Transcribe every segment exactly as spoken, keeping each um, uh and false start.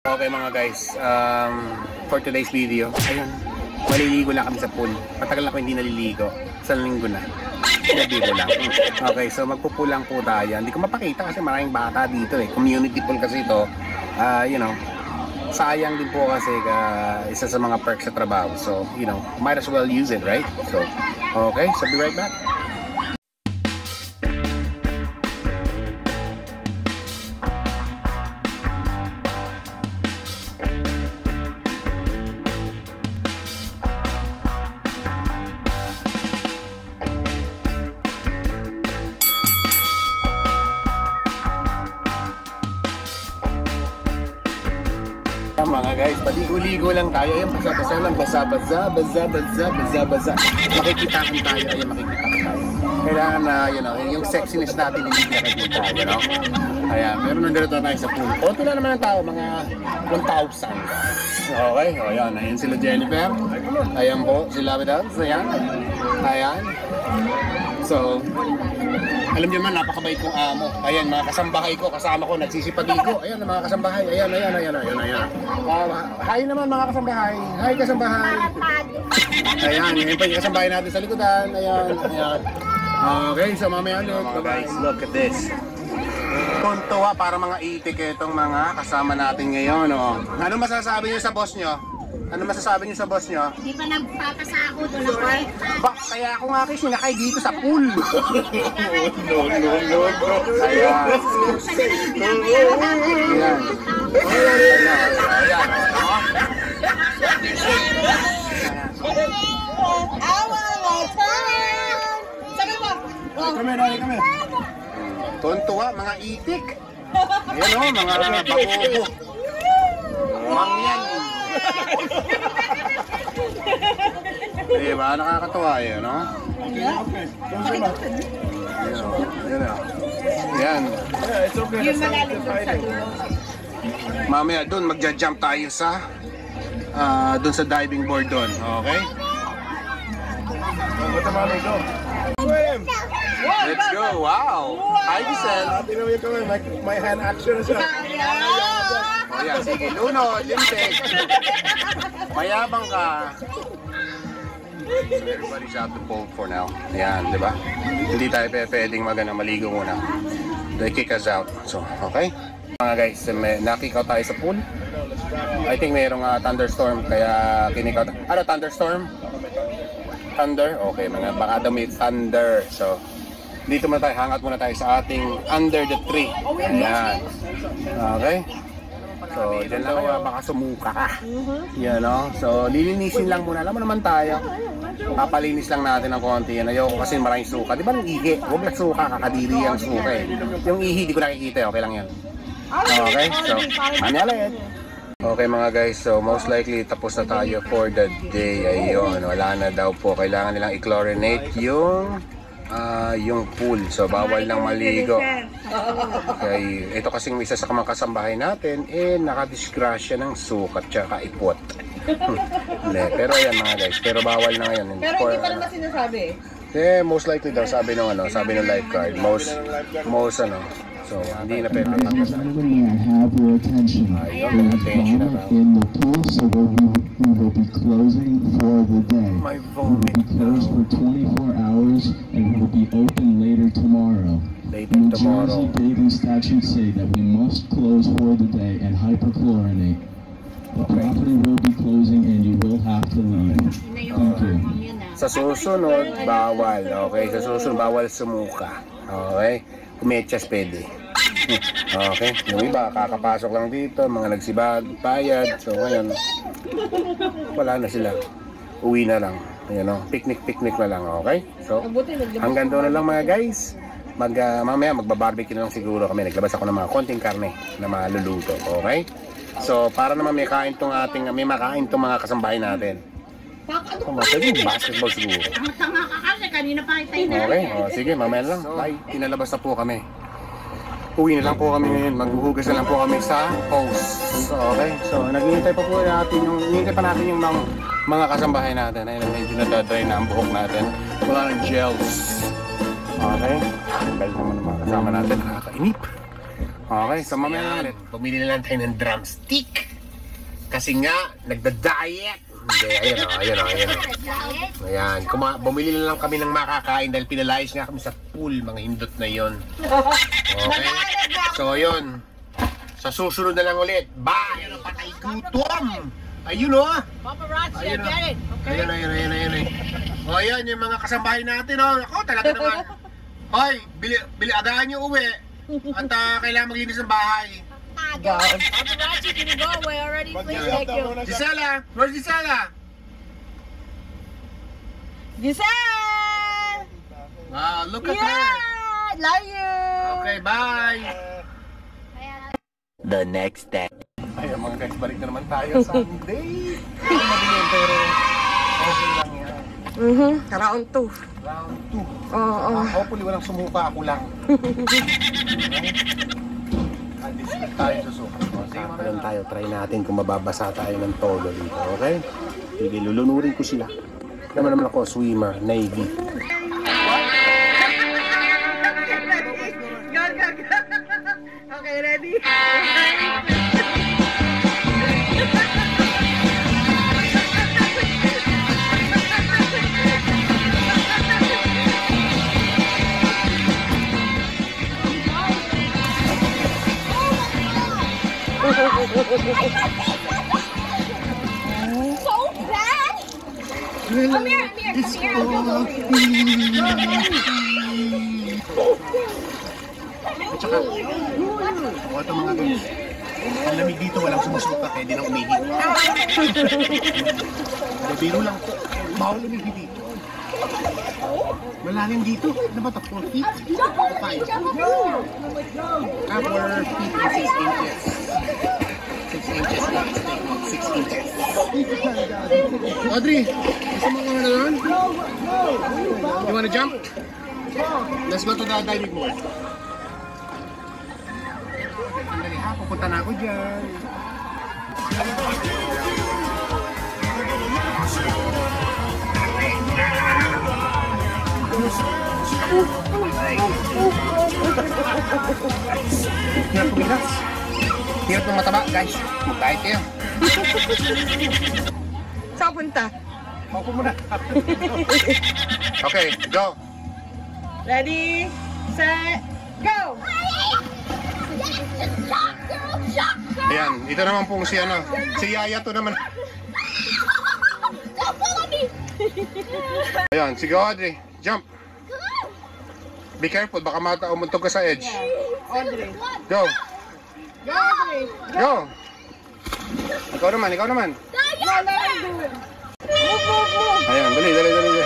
Okay mga guys, um, for today's video, ayun, maliligo lang kami sa pool. Matagal na ako hindi naliligo, isang linggo na. Naliligo lang. Okay, so magpupulang po tayo. Hindi ko mapakita kasi maraming bata dito eh. Community pool kasi ito. Uh, you know, sayang din po kasi uh, isa sa mga perks sa trabaho. So, you know, might as well use it, right? So, okay, so be right back. Mga guys, paligo-ligo lang tayo. Ayan, basa-basa lang, basa-basa, basa-basa, basa-basa. Makikitakan tayo, ayan, makikitakan tayo. Kailangan na, you know, yung sexiness natin hindi nakikita, you know. Ayan, pero nandito tayo sa pool. Konti na naman ang tao, mga one thousand. Okay, o ayan, ayan sila Jennifer. Ayan po, sila Vidals, ayan. Ayan. So, alam niyo man, napakabait kong amo. Ayan, mga kasambahay ko, kasama ko, nagsisipag-ligo. Ayan, mga kasambahay. Ayan, ayan, ayan, ayan, ayan. Uh, hi naman mga kasambahay. Hi kasambahay. Ayan, yun pa yung kasambahay natin sa likodan. Ayan, ayan. Okay, so mamaya ulit. Bye guys, look at this. Tuntua para mga itik itong mga kasama natin ngayon. Oh. Ano masasabi niyo sa boss niyo? Ano masasabi niyo sa boss niyo? Hindi pa nagpapasako doon ako. Ba, kaya ako nga kayo sinakay dito sa pool. No, no, no, no. Ayan. Ayan. Ayan. Kami, kami, kami. Tuntua, mga itik. Ayan o, mga bakubo. Mangyan. Diba? Nakakatuwa yun, no? Yan. Yung malalim doon sa dulo. Mamaya doon, magja-jump tayo sa uh, doon sa diving board doon. Okay? Let's go! Wow! Hi, Giselle! My hand action is up. O yan, sige. Lunod, lintik. Mayabang ka. So everybody's out the pool for now. Yan, di ba? Hindi tayo pwedeng magana maligo muna. They kick us out. So, okay? Mga guys, may, na-kick out tayo sa pool. I think mayroong uh, thunderstorm kaya kinik out. Ano, thunderstorm? Thunder? Okay, mga baka daw may thunder. So, dito muna tayo, hangat muna tayo sa ating under the tree. Yan. Okay? So, dyan lang uh, baka sumuka ka. Yan, no? So, lilinisin lang muna. Alam mo naman tayo. Papalinis lang natin ng konti. Yan, ayoko kasi maraming suka. Di ba nung ihi? Huwag lang suka, kakadiri ang suka eh. Yung ihi, di ko nakikita. Okay lang yan. Okay? So, manyalit. Okay mga guys, so most likely tapos na tayo for the day. Ayun, wala na daw po. Kailangan nilang i-chlorinate yung uh, yung pool. So bawal nang maligo. Okay, ito kasing isa sa mga kasambahay natin, eh nakadisgrasya ng sukat tsaka ipot. Hindi, pero ayan mga guys, pero bawal na ngayon. Pero for, hindi pa ano, naman sinasabi eh. eh, most likely daw, sabi nung ano, sabi ng lifeguard, most, most ano, so hindi na pwede. May I have your attention? Ayun, attention na daw. In the pool, so we, we will be closing for the day. My We will vomit be closed for twenty-four hours and will be open later tomorrow. Later New tomorrow. Jersey bathing statutes say that we must close for the day and hyperchlorinate. The property will be closing and you will have to leave. Thank you. Sa susunod, bawal. Okay, sa susunod, bawal sumuka. Okay? Kumetyas pwede. Okay? Yung iba, kakapasok lang dito, mga nagsibag, bayad. So ngayon, wala na sila. Uwi na lang. Ayan o, picnic-picnic na lang. Okay? So, hanggang doon na lang mga guys. Mag, uh, mamaya, magbabarbecue na lang siguro kami. Naglabas ako ng mga konting karne na maluluto. Okay? So, para naman may kain tong ating, may makain tong mga kasambahay natin. Oh, pwede yung basketball siguro. Tanga ka kasi, kanina pa tayo na. Okay, o, sige, mamaya lang. Bye. Pinalabas na po kami. Uwi na lang po kami ngayon. Maghuhugas na lang po kami sa hose. So, okay, so naghihintay pa po natin yung, hinihintay pa natin yung mga, mga kasambahay natin. Ayun, medyo nadadry na ang buhok natin. Wala ng gels. Okay, dahil naman ang mga kasama natin, nakakainip. Okay, so mamaya lang ulit. Bumili na lang tayo ng drumstick. Kasi nga, nagda-diet. Hindi, ayan o, ayan o, ayan o. Ayan, Kuma bumili na lang kami ng makakain dahil pinalayas nga kami sa pool, mga hindot na yon. Okay? So, yun. Sa susunod na lang ulit. Bye! Ayan o, patay gutom! Ayun o! Paparazzi, I Ayun o. get it. Okay? Ayan, ayan, ayan, ayan, ayan. O, ayan, yung mga kasambahay natin o. Ako, talaga naman. Hoy, bili, bili, agahan nyo uwi. At uh, kailangan maglinis ng bahay. Paparazzi, can you go away already? Please, thank you. Gisela! Where's Gisela? Giselle! Wow, look at her. Yeah! Love you! Okay, bye! The next day. Ay, mga guys, balik na naman tayo Sunday. Ay, madilim, pero okay lang yan. Mhm, round two. Round two. Oo, oo. Ah, hopefully walang sumuka, ako lang. Dismiss tayo sa suka. Saka lang tayo, try natin kung mababasa tayo ng todo dito, okay? Sige, lulunurin ko sila. Naman naman ako, swimmer, Navy. Go, go, go. Okay, ready? So bad! Come here, come here, come here. I'll go over you. Tsaka, o ito mga guys, ang lamig dito, walang sumusuka, kaya di na umihit. Biro lang po, bawal umihit dito. Malalim dito, ano ba ito? four feet? five? Ah, four feet and six inches. six inches lang, six inches. Audrey, gusto mo ka na doon? You wanna jump? Let's go to the diving board. Sandali ha, pupunta na ako dyan. Hirap kumilas. Hirap ng mataba, guys. Mag-diet kayo. Saan punta? Ako muna. Okay, go. Ready, set, go! Ayan, ito naman pong si ano, si Yaya to naman. Ayan, sige Audrey, jump. Be careful, baka mata umuntog ka sa edge. Audrey. Go, Go, Audrey. go. Ikaw naman, ikaw naman. No, let her do it. Move, move, move. Ayan, dali, dali, dali, dali.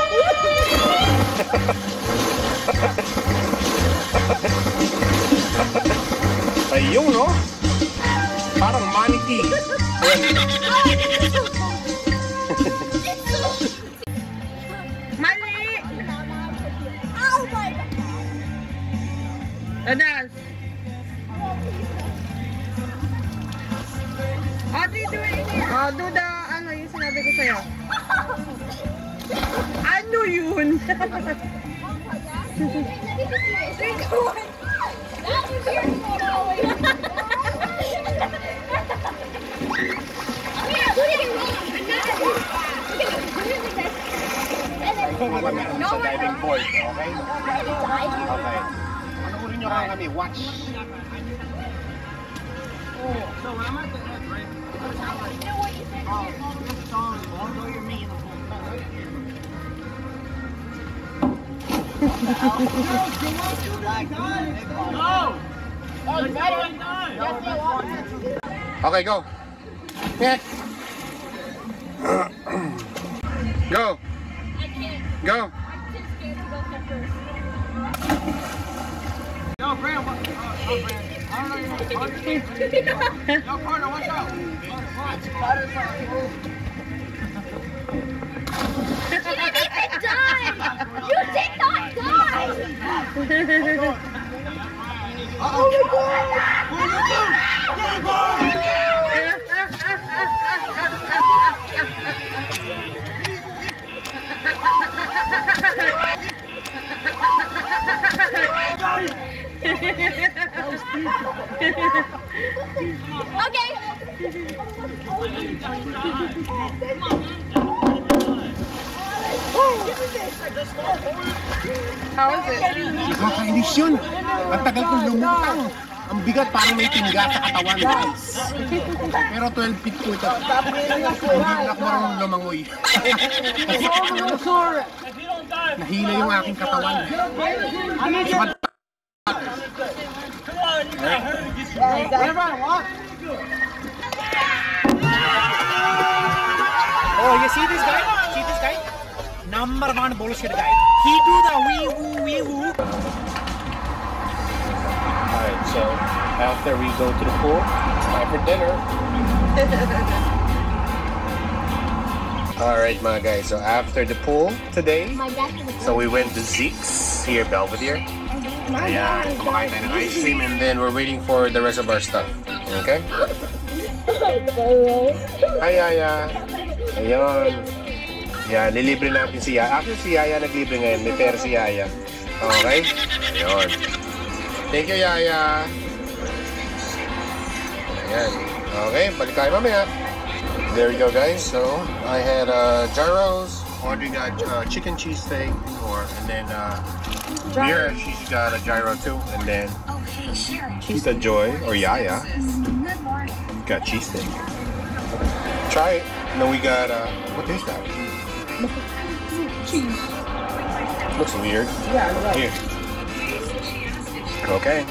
Ayun, no? Parang manatee. Ayan. Mali! Anas. Audrey, do it. Oh, do the, ano yung sinabi ko sa'yo. Ano yun? Kami sa diving board, okay? Okay. Panoorin nyo kaya kami, watch. Okay, go. Next. Go. Go. Yo, Graham, what? Oh, oh, Graham. I don't know your name. Yo, partner, watch out. Watch. You did not die! Uh-oh. Oh, my Okay. How is it? Nakakainis yun. Ang tagal kong lumutang. Ang bigat parang may tingga sa katawan, guys. Pero twelve feet po ito. Hindi na ako marunong lumangoy. Kasi nahila yung aking katawan. Sumad- Oh, you see this guy? See this guy? Number one bullshit guy. He do the wee woo wee woo. Alright, so after we go to the pool, it's time for dinner. Alright mga guys, so after the pool today, My dad has a so we went to Zeke's here, Belvedere. Ayan, kumakain tayo ng ice cream and then we're waiting for the rest of our stuff. Okay? Hi, Yaya. Ayun. Yan, nilibre natin si Yaya. Actually, si Yaya naglibre ngayon. May pera si Yaya. Okay? Ayun. Thank you, Yaya. Ayan. Okay, balik tayo mamaya. There we go, guys. So, I had uh, gyros. Audrey got uh, chicken cheese steak. Or, and then, uh, Mira, she's got a gyro too. And then, she's a Joy, or Yaya, got cheese steak. Try it. And then we got, uh, what is that? Cheese. Looks weird. Yeah, right. Here. Okay.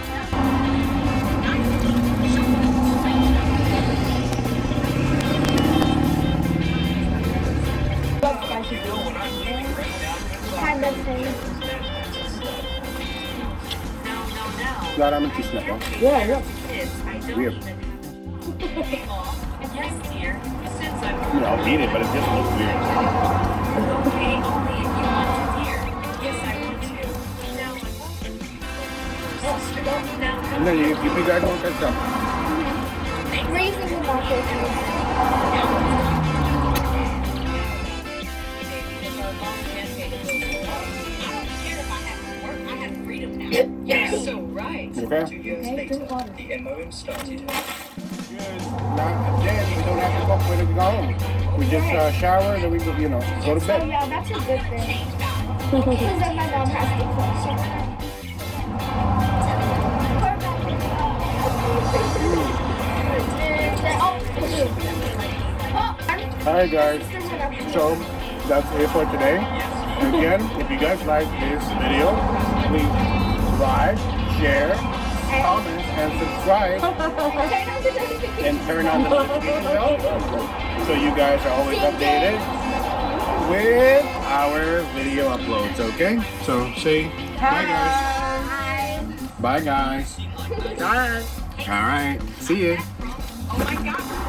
Kind of thing. Wala naman cheese na to. Yeah, yeah. Weird. You know, I'll eat it, but it just looks weird. And then you, you guys want that stuff. What do you think about this? So right. You okay? Two years later, the M O M started. Not then we don't have to cook when we go home. We just uh, shower, then we go, you know, go to So bed. yeah, that's a good thing. Because then my mom has to cook. Alright guys, so that's it for today. And again, if you guys like this video, please like, share, comment, and subscribe, and turn on the notification bell so you guys are always updated with our video uploads, okay? So say bye guys. Bye guys. Done. Alright, see you. Oh my God.